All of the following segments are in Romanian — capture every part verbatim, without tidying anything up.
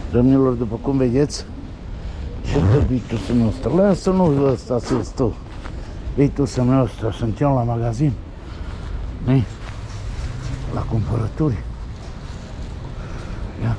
Domnilor, după cum vedeți, ce dă bitusul nostru? Lasă nu ăsta să stau. Bitusul nostru, suntem la magazin. Ne? La cumpărături. Ia.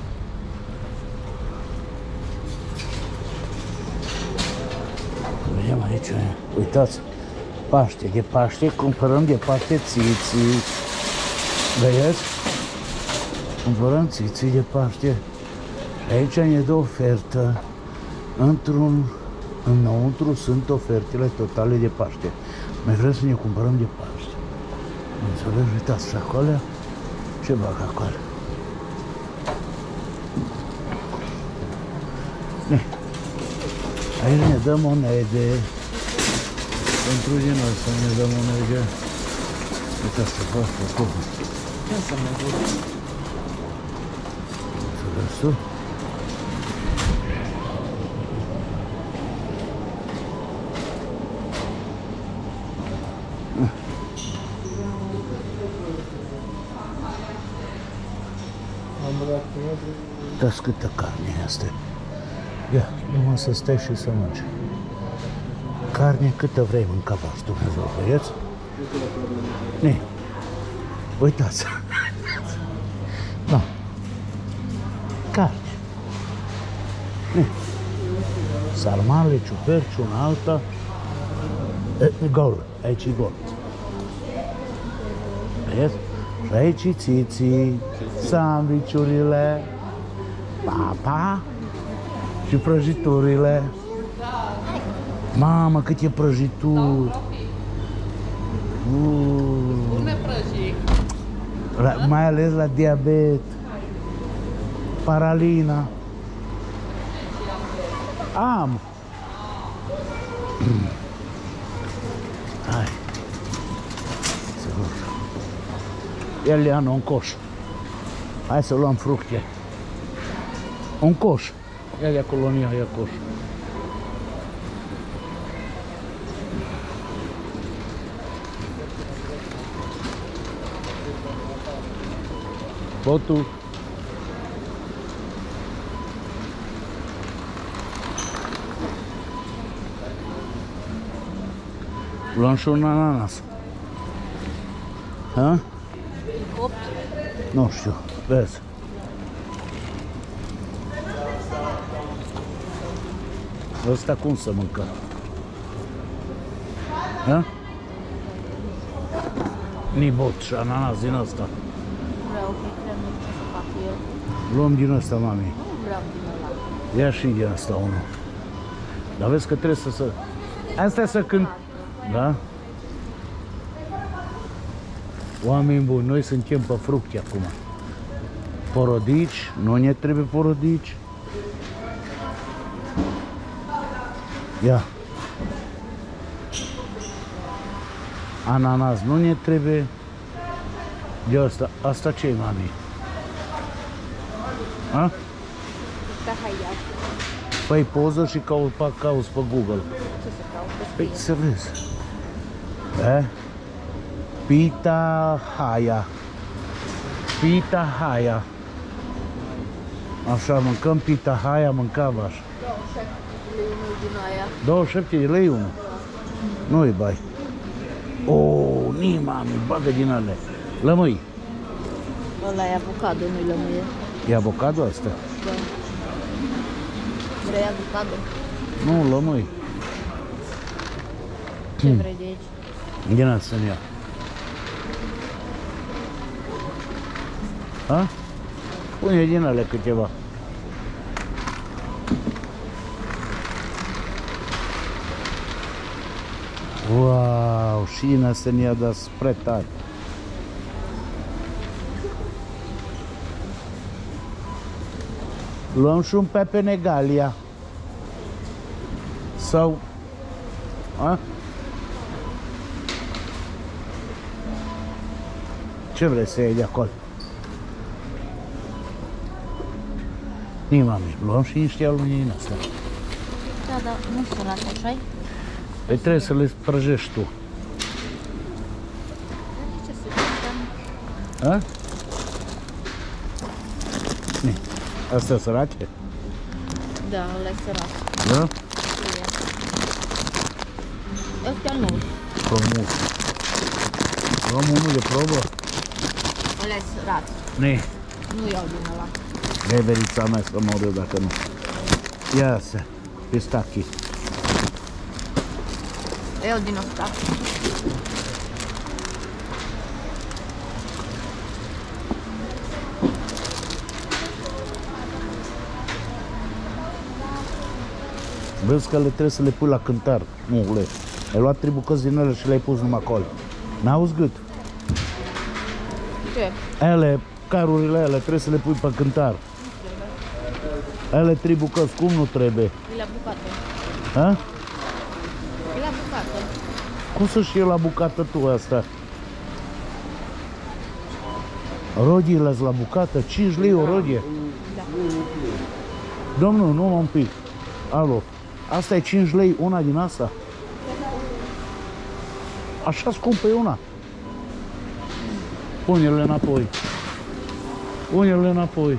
Vedem aici, uitați, Paște, de Paște, cumpărăm de Paște țiții. Vedeți? Cumpărăm țiții de Paște. Aici ne dă ofertă. Într-un, înăuntru sunt ofertele totale de Paște. Noi vrem să ne cumpărăm de Paște. Înțelegi? Uitați, sacoalea. Ce bag acolo? Aici ne dă monede. Pentru din ăsta ne dă monede. Uitați, să fac acolo. Ce înseamnă gură? Înțelesul? Uitați câtă carne este. Ia, numai să stai și să mânci. Carne câtă vrei mânca, v-ați Dumnezeu, vedeți? Ne, uitați. Da. Carne. Ne. Sarmale, ciuperci, una alta. E, gol, aici e gol. Vedeți? Și aici e țiții, sandvișurile, papa și prăjiturile. Mamă, cât e prăjituri! Pune prăjit. La, mai ales la diabet. Paralina. Am. Hai. Sigur. El ia un coș. Hai să luăm fructe. Un coș. Ia de acolo, ia, ia coș. Botul. Luăm și un ananas. Ha? opt. Nu știu, vezi. Ăsta cum să mâncăm? Ha? Ni bot și ananas din ăsta. Vreau că cred ce să fac eu. Luăm din ăsta, mami. Nu vreau din ăla. Ia și din ăsta unul. Dar vezi că trebuie să... să... Asta e să când... Da? Oameni buni, noi suntem pe fructe acum. Porodici, nu ne trebuie porodici. Ia. Ananas nu ne trebuie. De asta, asta ce-i, mami? A? Da, hai ia. Păi poză și caut, cauți pe Google. Ce să caut? Păi să vezi. Da? Pitahaya. Pitahaya. Așa, mâncăm pitahaya, mâncam așa. Din aia. douăzeci și șapte de lei unul. Nu-i bai. O, ni mami, bagă din ale. Lămâi. Ăla e avocado, nu-i lămâie. E avocado asta? Da. Vrei avocado? Nu, lămâi. Ce vrei de aici? Din asta să-mi ia. Ha? Pune din ale câteva. Wow, și din asta ne-a dat spre tare. Luăm și un pepenegalia. Sau... A? Ce vrei să iei de acolo? Nii, mami, luăm și niște alumini din astea. Da, da, nu sărate, așa-i? Păi trebuie să le prăjești tu. Ce să zic, A? Nii, astea sărate? Da, ăla e sărac. Da? Ăstea nu. Frumos. Luăm unul de probă? Ăla e sărac. Ne. Nu iau din ăla. Reverița mea să mor eu dacă nu. Ia să. Pistachii. Iau din ăsta. Vezi că le trebuie să le pui la cântar. Nu, le. Ai luat trei bucăți din ele și le-ai pus numai acolo. N-auzi gât? Ce? Ele, carurile ele, trebuie să le pui pe cântar. Ele trei bucăți, cum nu trebuie? E la bucată. Ha? E la bucată. Cum să știi la bucată tu asta? Rodiile la bucată? cinci lei o rodie? Da. Domnul, nu un pic. Alo. Asta e cinci lei una din asta? Așa scumpă e una. Pune-le înapoi. Pune-le înapoi.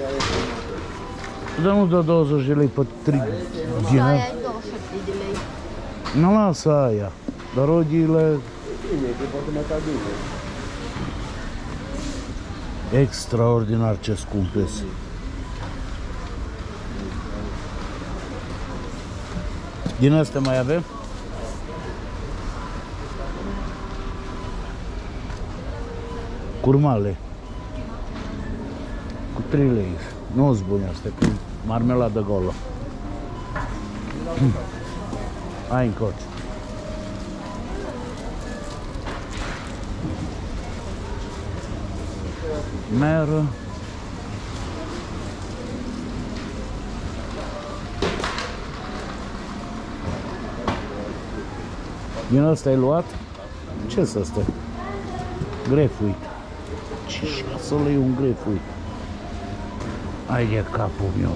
Dar nu dă douăzeci de lei pe trei din Aia aia. e douăzeci și șapte de lei. Nu lasă aia. Dar rodiile... Extraordinar ce scumpe sunt. Din astea mai avem? Curmale. Cu trei lei. Nu sunt bune astea, cu marmeladă golă. Hai încoace. Meră. Din ăsta ai luat? Ce să asta? Grapefruit. Ce șasă lei un grapefruit? Hai de capul meu.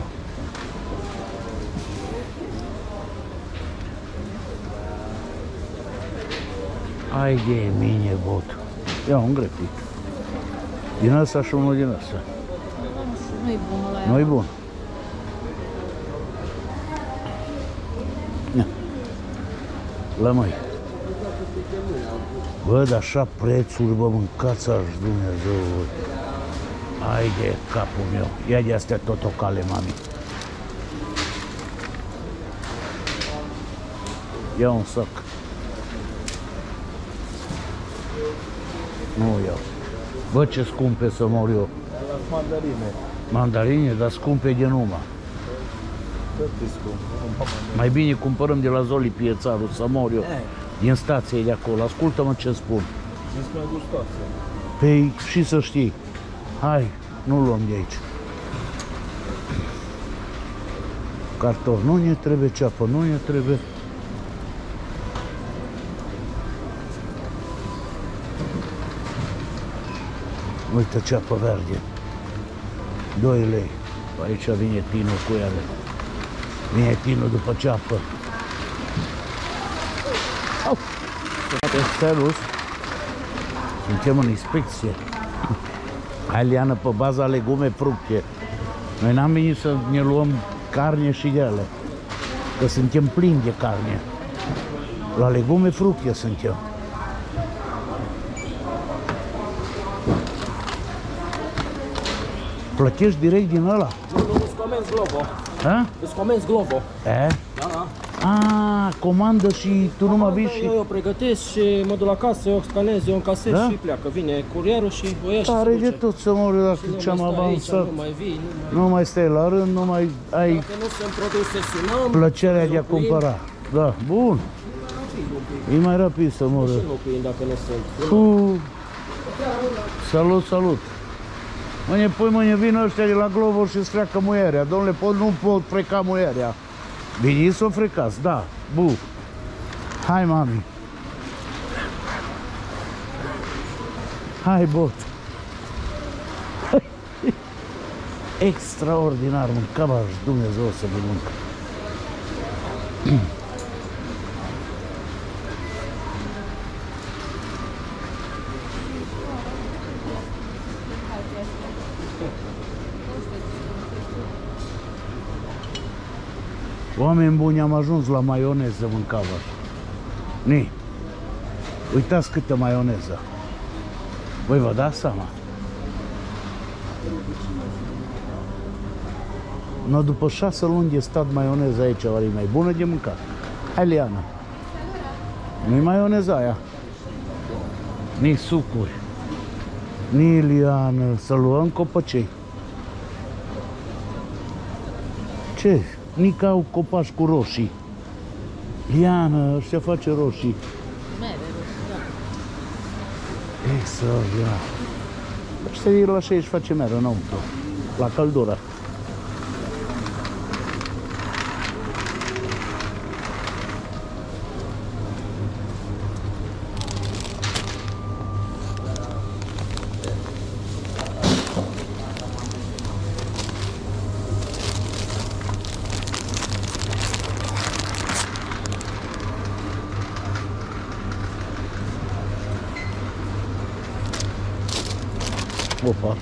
Hai de mine, bot. Ia un grapefruit. Din ăsta și unul din ăsta. Nu-i bun ăla. Nu-i bun. Ia. Lămâi. Bă, dar așa prețuri, bă, mâncați-aș Dumnezeu. Hai de capul meu. Ia de astea tot o cale, mami. Ia un sac. Nu iau. Bă, ce scumpe să mor eu. Mandarine. Mandarine, dar scumpe de numai. Tot e scump. Mai bine cumpărăm de la Zoli Piețarul să mor eu. Din stație de acolo. Ascultă-mă ce spun. Sunt mai gustoase. Păi și să știi. Hai, nu luăm de aici. Cartofi nu ne trebuie, ceapă nu ne trebuie. Uite ceapă verde. doi lei. Aici vine tinul cu ele. Vine tinul după ceapă. Au! Servus. Suntem în inspecție. Aliană pe baza legume, fructe. Noi n-am venit să ne luăm carne și de ele. Că suntem plini de carne. La legume, fructe suntem. Plătești direct din ăla? Nu, nu, îți comenzi Glovo. Ha? Îți comenzi Glovo. E? Da, da. A, comandă și tu nu mă vii și... Eu o pregătesc și mă duc la casă, eu o scanez, eu încasez Da? și pleacă. Vine curierul și o ia și Tare se de duce. tot să mor eu dacă Nu ce-am mai stai aici, avansat. Nu mai vii, nu mai... Nu mai stai la rând, nu mai ai Dacă nu sunt produse, sunăm. plăcerea de a înlocuim. cumpăra. Da, bun. E mai rapid să mor Și eu. înlocuim dacă nu sunt. Fu. Salut, salut. Mâine, pui mâine vin ăștia de la Glovo și-ți freacă muierea. Domnule, pot, nu pot freca muierea. Bine să o frecați, da. Bu. Hai, mami. Hai, bot. Extraordinar, mâncam aș Dumnezeu să vă mânc. Oameni buni, am ajuns la maioneză mâncava. Ni. Uitați câtă maioneză. Voi vă dați seama? No, după șase luni de stat maioneza aici, oare e mai bună de mâncat? Hai, Liana. Nu-i maioneza aia. Ni sucuri. Ni, Liana, să luăm copăcei. Ce? Ni ca au copaci cu roșii. Liana, ăștia face roșii. Mere, da. Extraordinar. Ăștia e la și face meră înăuntru. La căldură. Opa.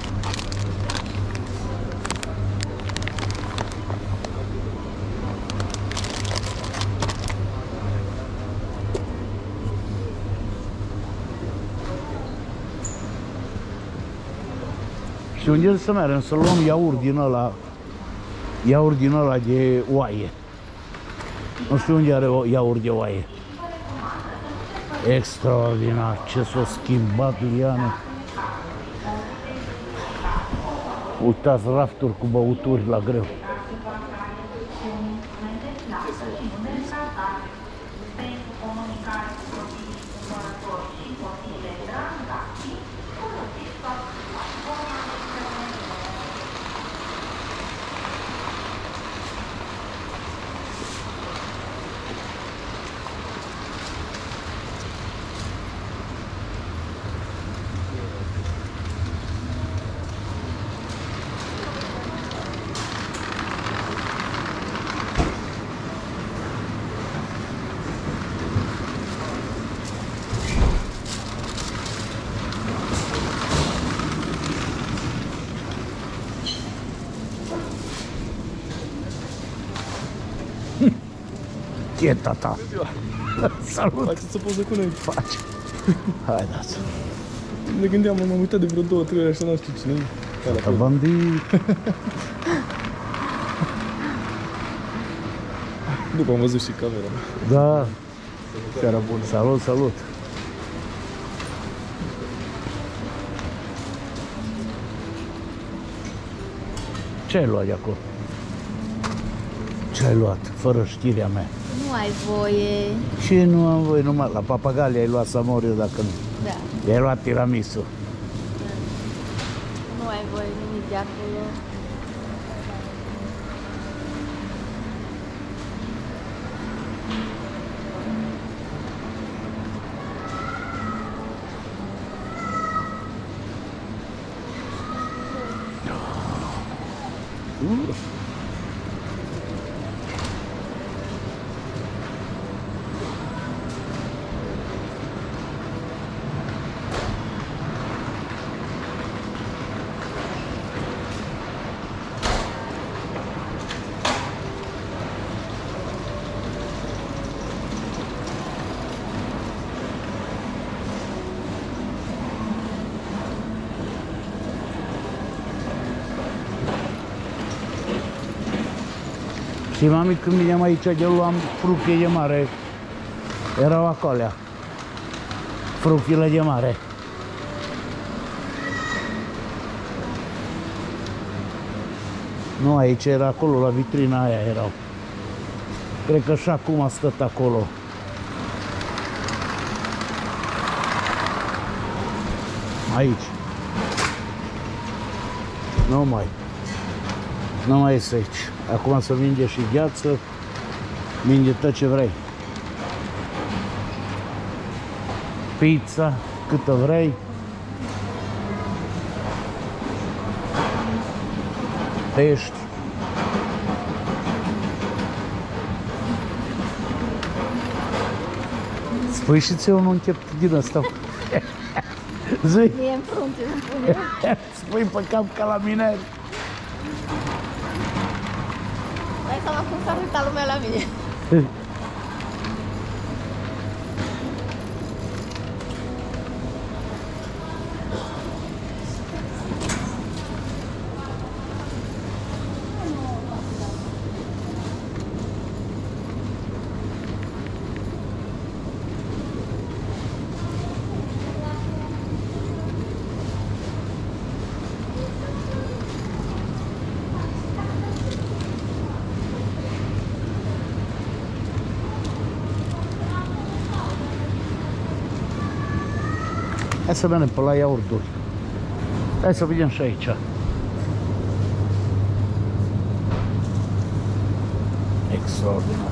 Și unde să mergem? Să luăm iaurt din ăla, iaurt din ăla de oaie. Nu știu unde are iaurt de oaie. Extraordinar, ce s-a schimbat, Liana. Uitați rafturi cu băuturi la greu. E tata. Salut! Faceți o poză cu noi. Faci. Hai, dați. Ne gândeam, m-am uitat de vreo două, trei ori așa, nu știu cine e. Bandit. După am văzut și camera. Da. Seara bună. Salut, salut. Ce ai luat de acolo? Ce ai luat? Fără știrea mea. Nu ai voie. Și nu am voie, numai la papagali ai luat Samoriu dacă nu. Da. I-ai luat tiramisu. Nu ai voie nimic de acolo. Uh. Și mami, când veneam aici de luam fructe de mare, erau acolo, fructele de mare. Nu, aici era acolo, la vitrina aia erau. Cred că și acum a stat acolo. Aici. Nu mai. Nu mai este aici. Acum să vinde și gheață, vinde tot ce vrei. Pizza, câtă vrei. Pești. Spui și ție un închept din ăsta. Zi. E în frunte, nu pune. Spui pe cap ca la miner. Dai seama cum s-a uitat lumea la mine. Hai să vedem pe la iaurturi. Hai să vedem și aici. Extraordinar.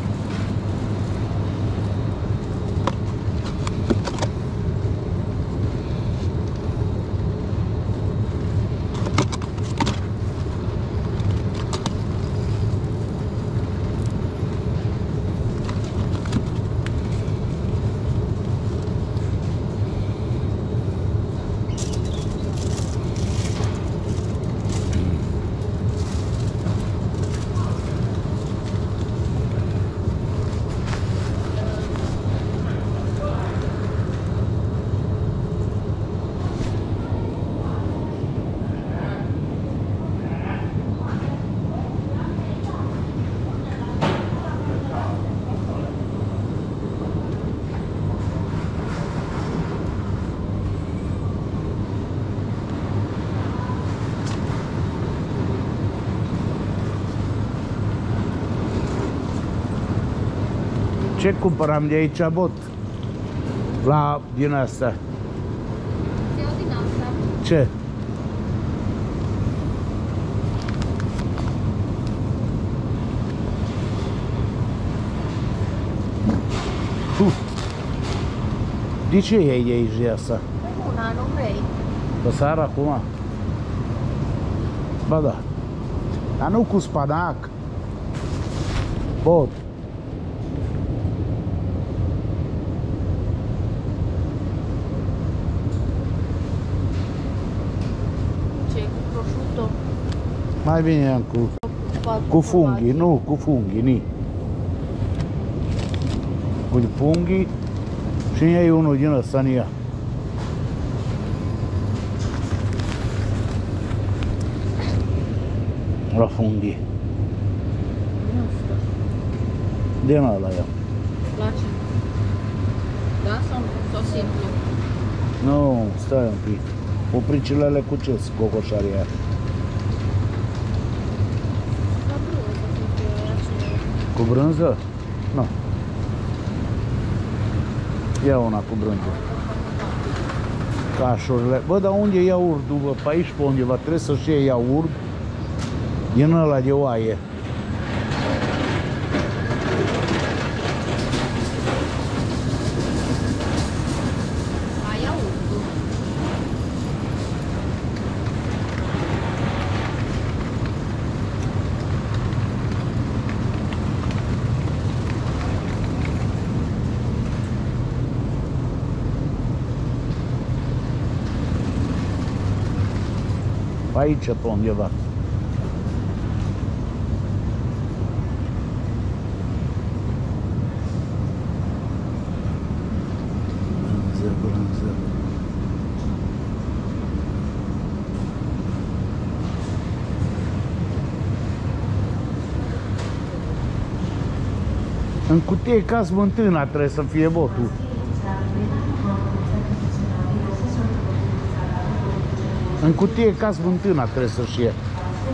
Ce cumpăram de aici, bot? La din asta. Iau din asta. Ce? Uf. De ce iei de aici de asta? Una, nu vrei. Pe seara acum? Ba da. Dar nu cu spanac. Bot. Mai bine am cu, cu funghi, nu, cu funghi, ni. Cu funghi și iei unul din ăsta în ea. La funghi. Nu știu. Din ăla ia. Place. Da? Sau, sau simplu? Nu, stai un pic. Opricile cu ce cocoșarii aia? Cu brânză? Nu. Ia una cu brânză. Cașurile. Bă, dar unde e iaurtul? Bă, pe aici, pe undeva, trebuie să-și iei iaurt din ăla de oaie. Ai iaurtul. Aici, pe undeva. Brânză, brânză. În cutie ca smântâna trebuie să fie botul. În cutie ca smântâna trebuie să-și ie.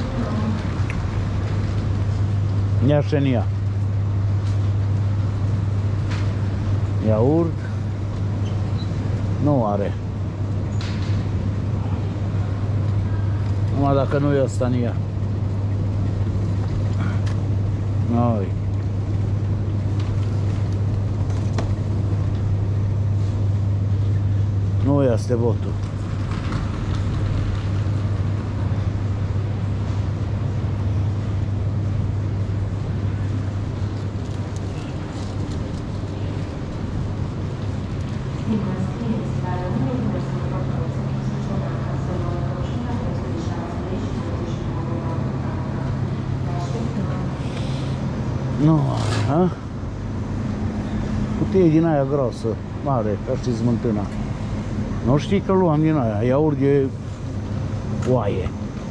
Ia și în ea. Iaurt. Nu are. Numai dacă nu e ăsta în ea. Noi. Nu este votul. Nu are, ha? Cutie din aia groasă, mare, ca știi smântâna. Nu știi că luam din aia, iaurt e oaie.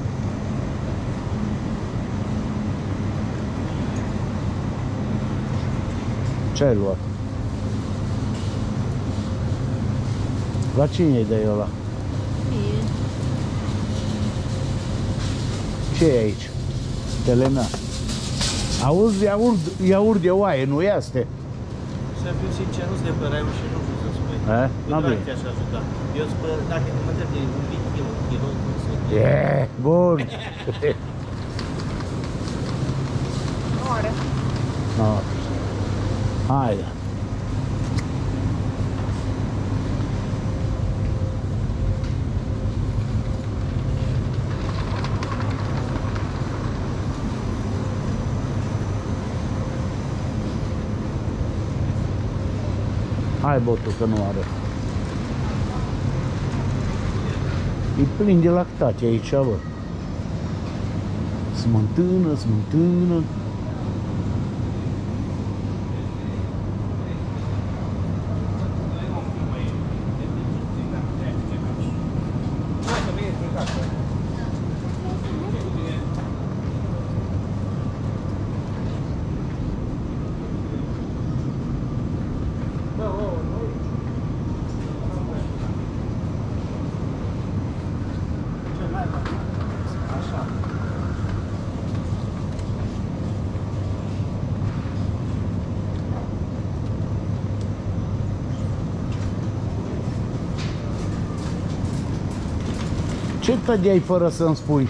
Ce ai luat? La cine-i de ăla? Mie. Ce e aici? Telemea. Auzi, iaurt, iaurt de oaie, nu este? Să fiu sincer, nu-ți depărai și nu știu să spui. Eh? Nu N-am doar venit. te-aș ajuta. Eu spun, dacă mă întreb de un mic kilo, kilo, nu să... E, bun. Nu are. No. Haide. Hai botul că nu are. E plin de lactate aici, bă. Smântână, smântână. Ce tădeai fără să-mi spui?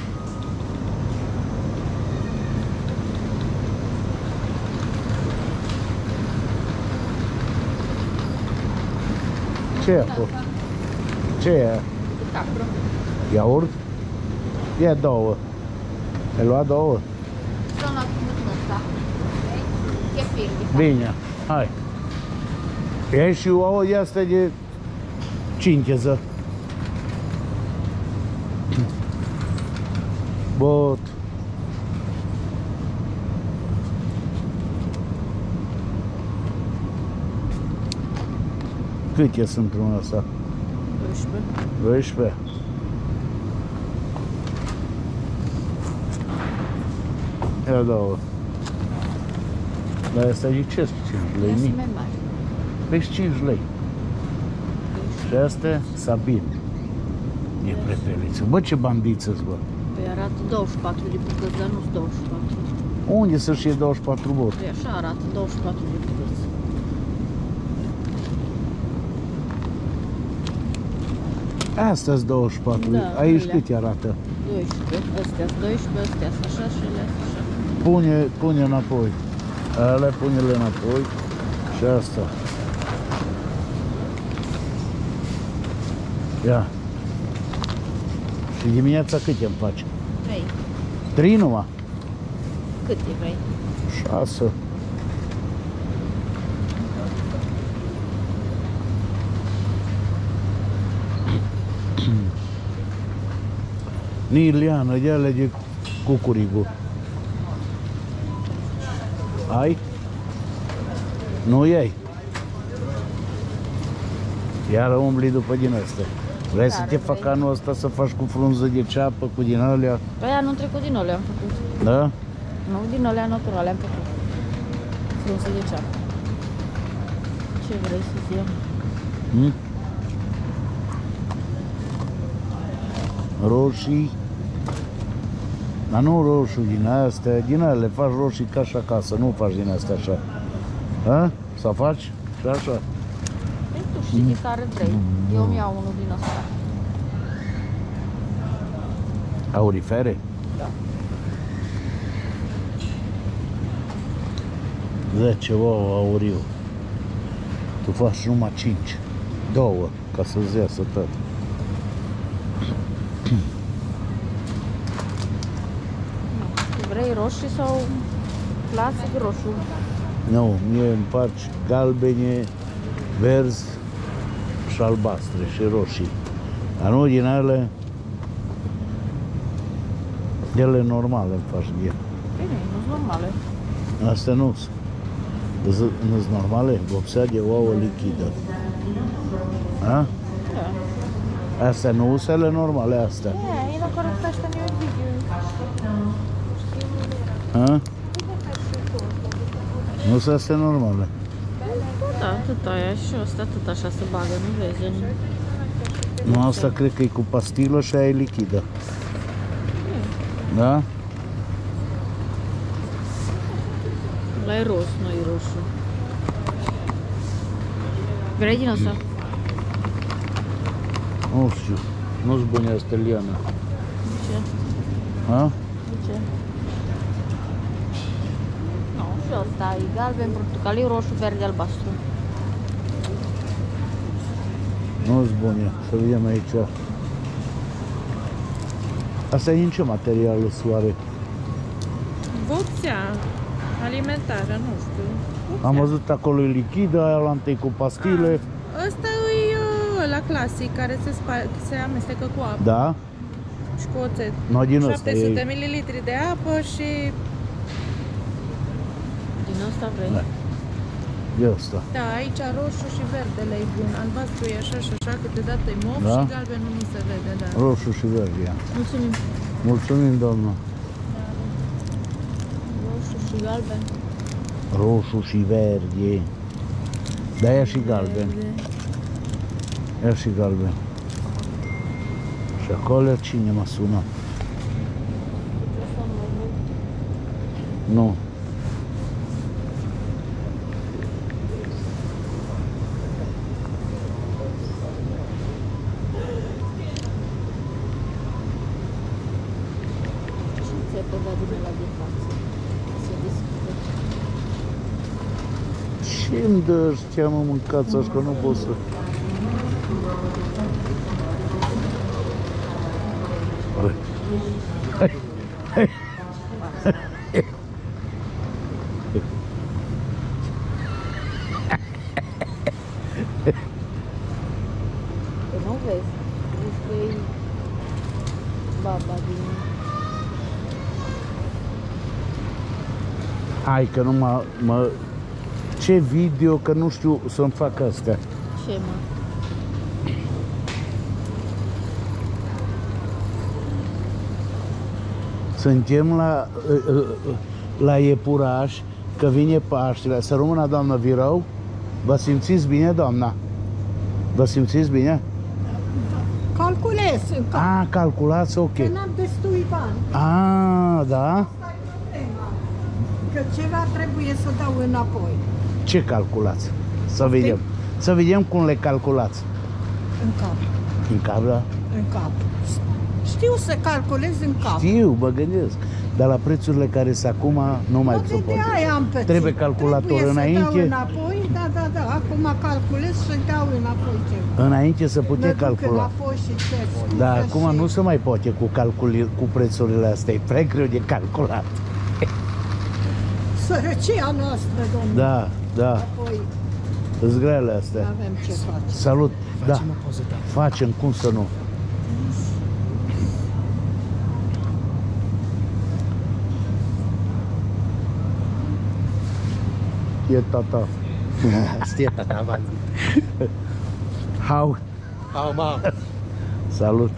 Ce e acolo? Ce e? Capro. Iaurt? Ia două. Ai luat două? Sono tutto sta. Che figli. Bine, hai. E și ouă de astea de cincheză. Bot. Cât e sunt unul ăsta? doisprezece. doisprezece. Ia două. Dar asta e ce? cinci lei? Ia să Mic. mai mari. Păi cinci lei. Și astea, Sabin. E prepeliță. Bă, ce bandiță-ți, bă. Păi arată douăzeci și patru de bucăți, dar nu-s douăzeci și patru. Unde să-și iei douăzeci și patru bot? Păi așa arată douăzeci și patru de bucăți. Astea-s douăzeci și patru. Da, Aici alea. cât arată? doisprezece. Astea-s doisprezece, astea-s așa și alea așa. Pune, pune înapoi. Alea pune-le înapoi. Și asta. Ia. Și dimineața cât îmi faci? Trei. Trei numai? Cât e vrei? Șase. Niliana, de alea de cucurigu. Ai? Nu iei? Iar umbli după din astea. Vrei să Care te fac vrei? anul ăsta să faci cu frunză de ceapă, cu din alea? Păi anul trecut din alea am făcut. Da? Nu, din alea naturale am făcut. Frunze de ceapă. Ce vrei să-ți iau? Hmm? Roșii. Dar nu roșu din astea, din alea le faci roșii ca și acasă, nu faci din astea așa. Ha? Să faci? Și așa? Păi tu știi de care vrei. Eu îmi iau unul din ăsta. Aurifere? Da. zece ouă auriu. Tu faci numai cinci. Două, ca să-ți iasă tot. Vrei roșii sau clasic roșu? Nu, mie îmi faci galbene, verzi și albastre și roșii. Dar nu din ele, de ele normale îmi faci mie. Bine, nu sunt normale. Astea nu sunt. Nu sunt normale? Vopsea de ouă lichidă. A? Da. Astea nu sunt ele normale, astea. E, e la corect asta nu e video. A? Nu sunt astea normale. Da, tot aia și ăsta tot așa se bagă, nu vezi? Nu, asta cred că e cu pastilă și aia e lichidă. Da? La e roz, nu e roșu. Vrei din asta? Nu știu. Nu-s bune astea, Liana. De ce? A? De ce? Nu, și ăsta e galben, portocaliu, roșu, verde, albastru. Nu-s bune. Să vedem aici. Asta e în ce material soare? Vopsea alimentară, nu știu. Vopsea. Am văzut acolo e lichidă, aia la întâi cu pastile. Ăsta e uh, la clasic, care se, se amestecă cu apă Da? și cu oțet. No, din ăsta șapte sute e... mililitri de apă și... Din asta vrei? Da. E ăsta. Da, aici roșu și verdele e bun. Albastru e așa și așa, câteodată e mov Da? și galbenul nu se vede, da. Roșu și verde. Ia. Mulțumim. Mulțumim, doamnă. Roșu și galben. Roșu și verde. Da, ia și galben. Ia și galben. Și acolo cine m-a sunat? Nu. Și ți-ai dat din ăla de față. Se deschide. Ce-mi dă ăștia, mă, mâncați așa, că nu pot să... Hai. Hai. Hai. Că nu vezi. Vezi că e baba din... Hai că nu mă, mă... Ce video, că nu știu să-mi fac astea. Ce, mă? Suntem la, la iepuraș, că vine Paștele. Să rămână, doamnă Virău. Vă simțiți bine, doamna? Vă simțiți bine? Calculez în cap, A, calculați, ok. că n-am destui bani. A, da? Asta e problema. Că ceva trebuie să dau înapoi. Ce calculați? Să vedem. Să vedem cum le calculați. În cap, În cap, da? în cap. Știu să calculez în cap. Știu, mă gândesc. Dar la prețurile care sunt acum, nu mai Poate se de poate. aia am pățit. Trebuie calculator Trebuie înainte. să dau înapoi, da, da, da. Acum calculez și dau înapoi ceva. Înainte să Mă putea duc calcula. înapoi și cer scuze Dar acum și... nu se mai poate cu, calculi, cu prețurile astea. E prea greu de calculat. Sărăcia noastră, domnule. Da, da. Apoi Îți grele nu astea. avem ce face. Salut. Da. Facem o poză, da. Facem, cum să nu. E tata. Stia tata, va. How? How, ma? Salut.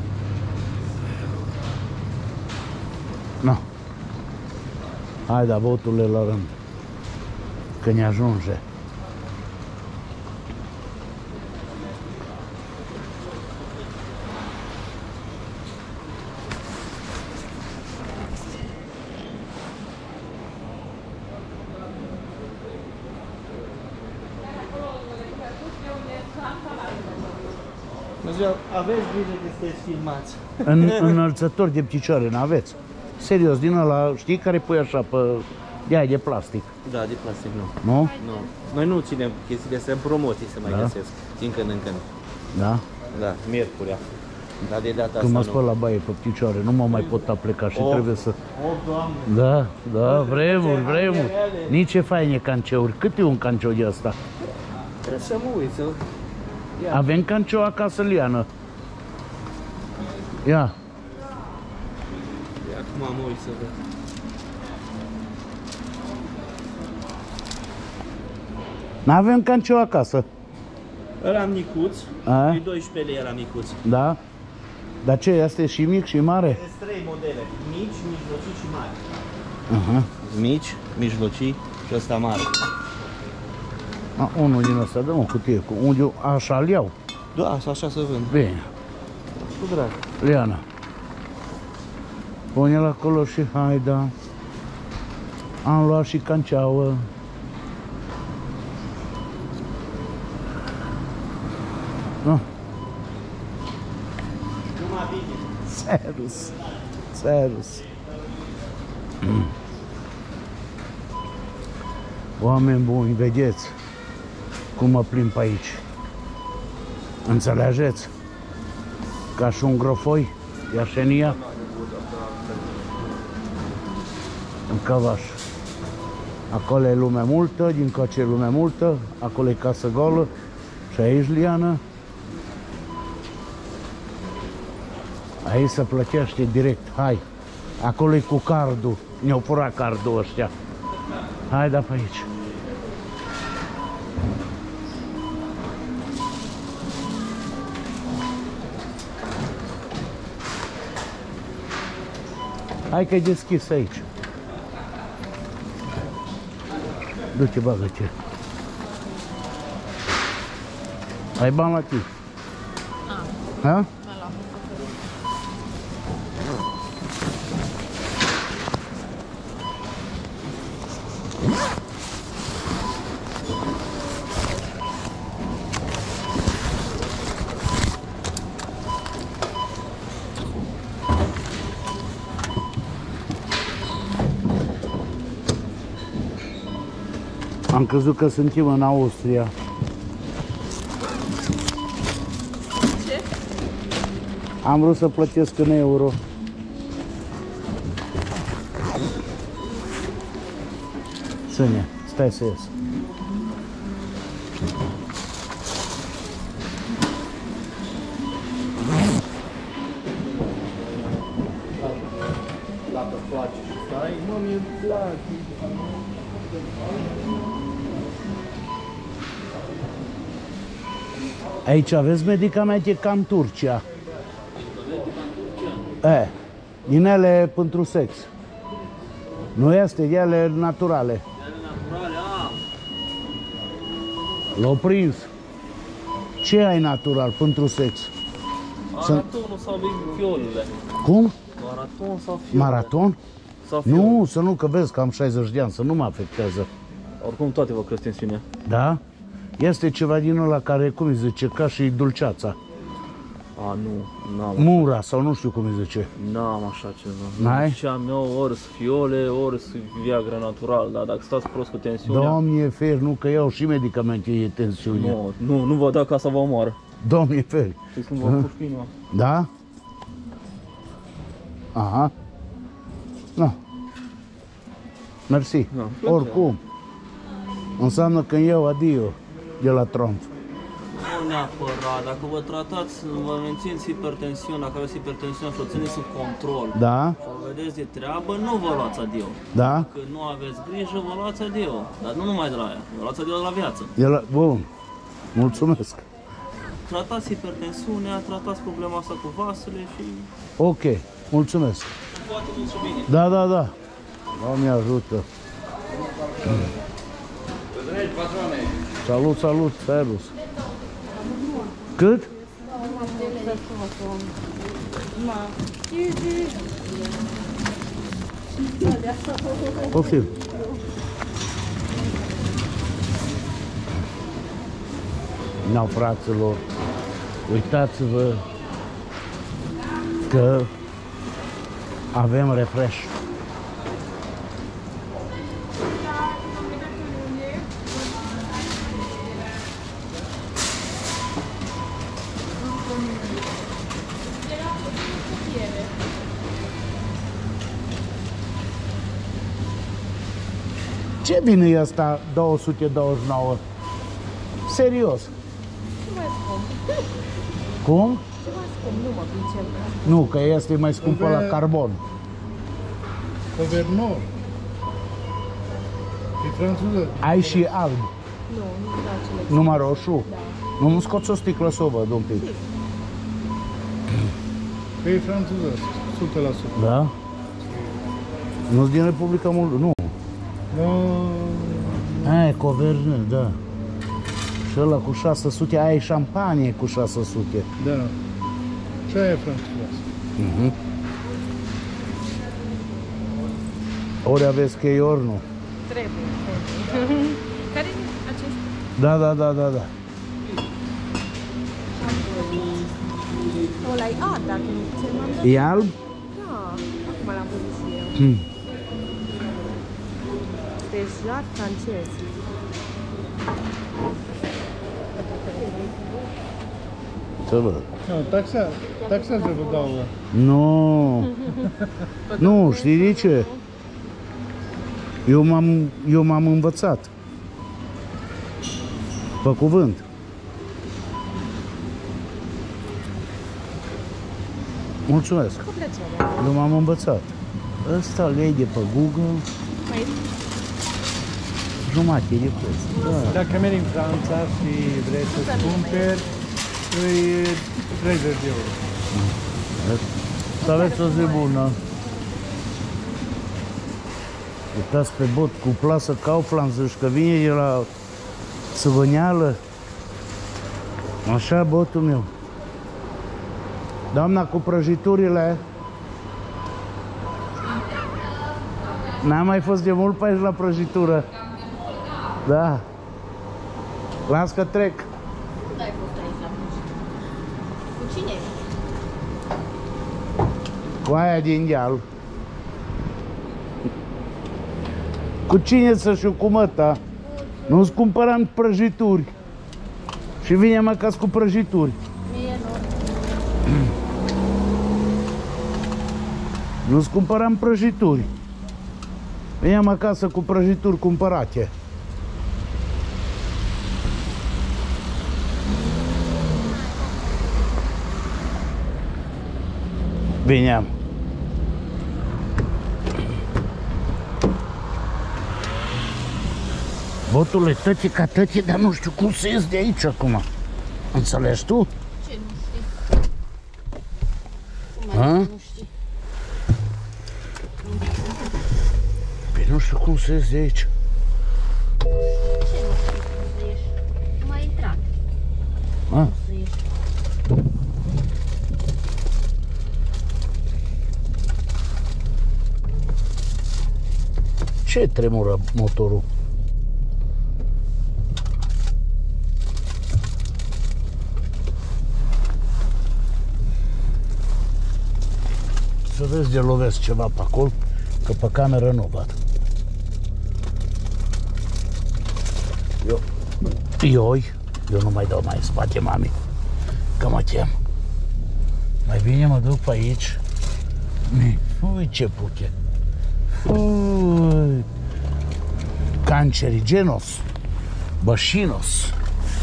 No. Hai, da, voturile la rând. Că ne ajunge. Aveți grijă că sunteți filmați. În, înălțători de picioare, n-aveți? Serios, din ăla, știi, care pui așa pe... Ea de plastic, Da, de plastic nu. nu? Nu. Noi nu ținem chestiile astea, în promoții se mai Da? găsesc. Din când în când. Da? Da, miercurea. Dar de data Când mă asta spăl nu. la baie pe picioare, nu mă mai pot apleca și Oh. trebuie să... O, Doamne! Da, da, vremuri, vremuri. Nici ce faine canceuri. Cât e un canceu de asta? Trebuie să mă uit, să... Ia. Avem canceu acasă, Liana. Ia, Acum mă uit să văd. N-avem canciu acasă. Ăla micuț, A? e doisprezece lei ăla micuț. Da? Dar ce, este și mic și mare? Sunt trei modele, mici, mijlocii și mari. Aha. Mici, mijlocii și ăsta mare. A, unul din ăsta, dă-mă o cutie cu unde așa-l iau. Da, așa, așa se vând. Bine, Cu drag. Liana. Pune-l acolo și haida. Am luat și canceauă. Nu. Numai bine. Serus. Serus. Mm. Oameni buni, vedeți cum mă plimb pe aici. Înțelegeți? Ca și un grofoi, Iașenia. În Căvaș. Acolo e lume multă, din coace e lume multă, acolo e casă golă și aici Liana. Aici se plătește direct, hai. Acolo e cu cardul, ne-au furat cardul ăștia. Hai, da, pe aici. Hai că e deschis aici. Du-te, bagă-te. Ai bani la tine? Ha? Am crezut că suntem în Austria. Ce? Am vrut să plătesc în euro. Sâne, stai să ies. Dacă place și stai, mă, mi-e place. Aici aveți medicamente ca în Turcia. E, din ele pentru sex. Nu este, ele naturale. Ele naturale, a. L-au prins. Ce ai natural pentru sex? Maratonul sau fiolele? Cum? Maraton sau fiole? Maraton? Sau fiole? Nu, să nu, că vezi că am șaizeci de ani, să nu mă afectează. Oricum toate vă cresc tensiunea. Da? Este ceva din ăla care, cum îi zice, ca și dulceața. A, nu, n-am. Mura sau nu știu cum îi zice. N-am așa ceva. N-ai? Și am eu ori fiole, ori Viagra natural, dar dacă stați prost cu tensiunea... Doamne fer, nu că iau și medicamente de tensiune. Nu, nu, nu vă da ca să vă omoară. Doamne fer. Știți cum vă puși inima? Da? Aha. No. Mersi. Da, Oricum. Înseamnă că iau adio de la Trump. Nu neapărat, dacă vă tratați, vă mențineți hipertensiunea, dacă aveți hipertensiunea și o țineți sub control, Da? și o vedeți de treabă, nu vă luați adio. Da? Dacă nu aveți grijă, vă luați adio. Dar nu numai de la aia, vă luați adio de la viață. De la... Bun. Mulțumesc. Tratați hipertensiunea, tratați problema asta cu vasele și Ok. Mulțumesc. poate mult și bine. Da, da, da. Doamne ajută. Salut, salut, Serus. Cât? Poftim. N-au, fraților, uitați-vă că avem refresh. Ce bine e asta două sute douăzeci și nouă? Serios. Cum? Nu, că este mai scumpă la carbon. Covernor. E franțuză. Ai și alb. Nu, nu da cele. Numai roșu? Da. Nu-mi scoți o sticlă să o văd un pic. Că e franceză, o sută la sută. Da? Nu-s din Republica Moldova, nu. Nu, Aia, Covernel, da. Și ăla cu șase sute, aia e șampanie cu șase sute. da, da. Și aia e franceză. Mhm. Ori aveți chei, ori nu. Trebuie, trebuie. Care e acesta? Da, da, da, da, da. Ăla e, a, dacă nu ce m-am E alb? Da, acum l-am văzut și eu. Hmm. Deja francez. Să văd. Nu, taxa, taxează vă dau la. Nu. Nu, știi de ce? Eu m-am, eu m-am învățat. Pe cuvânt. Mulțumesc. Cu plăcere. Eu m-am învățat. Ăsta lei de pe Google, Mai jumate de preț. Da. Dacă mergi în Franța și vrei să-ți cumperi, îi treizeci de euro. Să aveți o zi bună. Uitați pe bot cu plasă Kaufland, zici că vine de la Țăvăneală. Așa, botul meu. Doamna, cu prăjiturile. N-am mai fost de mult pe aici la prăjitură. Da. Las că trec. Unde ai fost aici la prăjitură? Cu cine? Cu aia din deal. Cu cine să știu, cu măta. Nu-ți cumpăram prăjituri. Și vine mă acasă cu prăjituri. Mie nu. Nu-ți cumpăram prăjituri. Veneam acasă cu prăjituri cumpărate. Veneam. Botule, tăti ca tăti, dar nu știu cum să ies de aici acum. Înțelegi tu? Ce nu știi? Cum A? ai zis, nu știi? Păi nu știu cum să ies de aici. Ce nu știi cum să ieși? Nu ai intrat. A? Cum să ieși? Ce tremură motorul? Să vezi de lovesc ceva pe acolo, că pe cameră nu văd. Eu, ioi, eu nu mai dau mai în spate, mami, că mă tem. Mai bine mă duc pe aici. Ui, ce puche. Ui. Cancerigenos, bășinos.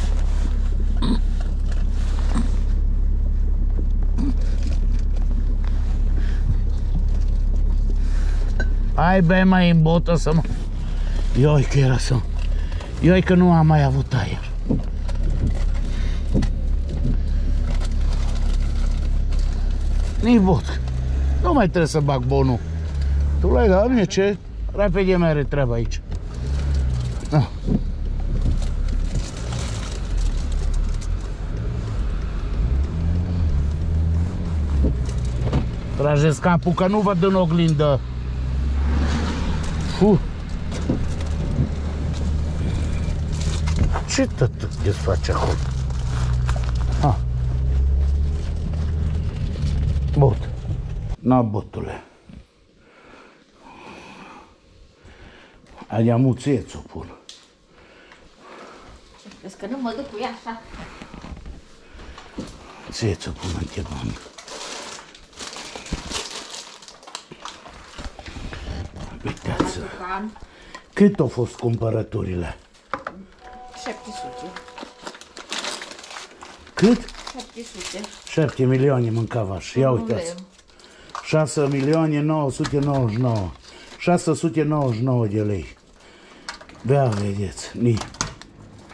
Hai, bea mai în botă să mă... Ioi că era să... Ioi că nu am mai avut aer. Nici bot. Nu mai trebuie să bag bonul. Tu l-ai dat, bine, ce? Repede mai are treaba aici. Da. Trageți capul că nu văd în oglindă. Fu. Ce tot desface acolo? Ha. Bot. Na, botule. Aia muție ți-o pun. Ce crezi că nu mă duc cu ea așa? Ție ți-o pun în chemang. Uitați. Cât au fost cumpărăturile? șapte sute. Cât? șapte sute. șapte milioane mâncava și ia uitați. șase milioane nouă sute nouăzeci și nouă. șase sute nouăzeci și nouă de lei. Da, vedeți, ni.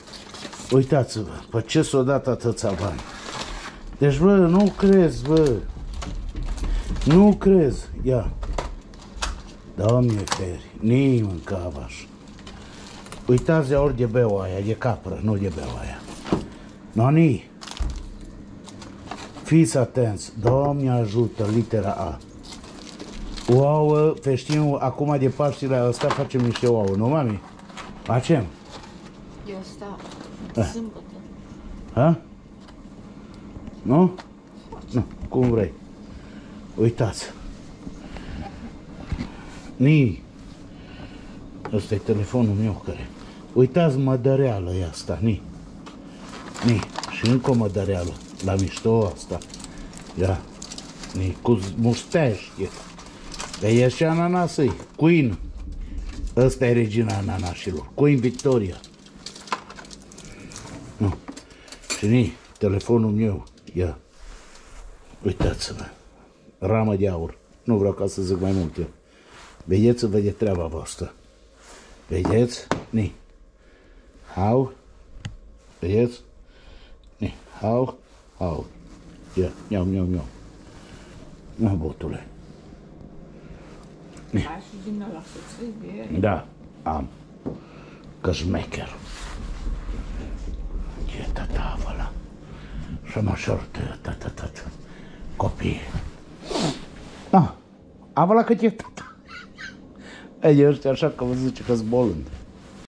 Uitați-vă, pe ce s-o dat atâția bani. Deci, bă, nu crezi, bă. Nu crezi. Ia. Doamne feri, nici mâncava așa. Uitați-vă ori de beau aia, de capră, nu de beau aia. Noni. Fiți atenți. Doamne ajută, litera A. Ouă, feștim, acum de Paștile ăsta facem niște ouă, nu, mami? Facem? Eu stau. Eh. Sâmbătă. Ha? Nu? Nu, cum vrei. Uitați. Ni. Ăsta e telefonul meu care... Uitați mădăreală e asta, ni. Ni. Și încă o mădăreală. La mișto asta. Ia. Ni. Cu mustește. Dar e și ananasii. Queen. Ăsta e regina ananașilor. Queen Victoria. Nu. Și ni. Telefonul meu. Ia. Uitați-vă. Ramă de aur. Nu vreau ca să zic mai mult eu. Vedeți-vă de treaba voastră. Vedeți? Ni. How? Vedeți? Ni. How? How? Ia. Miau, miau, miau. Nu, botule. Ai și din ăla să trebuie. Da, am. Că șmecher. E tata ăla. Și mă șortă, tata, tata. Copii. Da, avăla cât e tata. Ei, ăștia așa că vă zice că-s bolând.